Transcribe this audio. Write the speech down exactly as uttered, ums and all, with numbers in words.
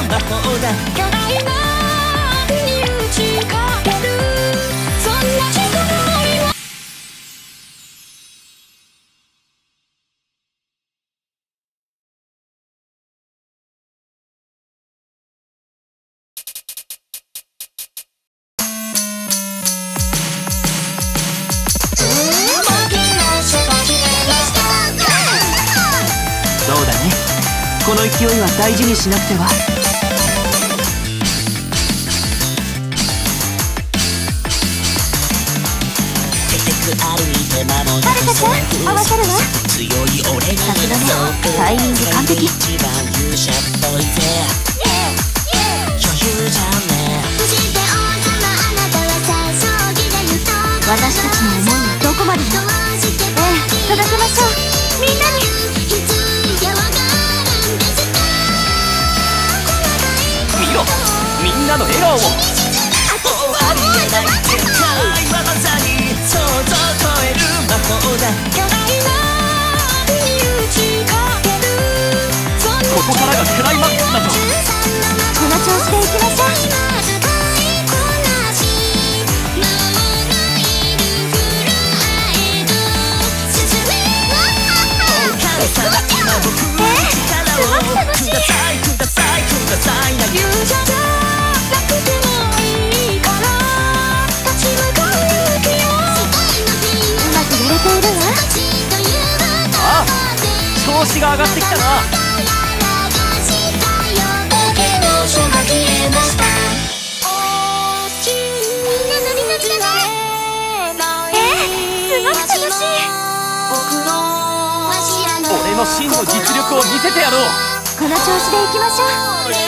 魔法だ。巨大な海に打ちかける、そんな力はそうだね。この勢いは大事にしなくては。 はるかちゃん、合わせるわ。さすがね、タイミング完璧。私たちの思いはどこまでも。ええ、届けましょう、みんなに。 見ろ、みんなの笑顔を。 ありえない世界はまさに想像を超える魔法だ。巨大な海に打ちかける、そんなここからがクライマックスだぞ。 この調子でいきましょう。 調子が上がってきたな。俺の真の実力を見せてやろう。 この調子でいきましょう。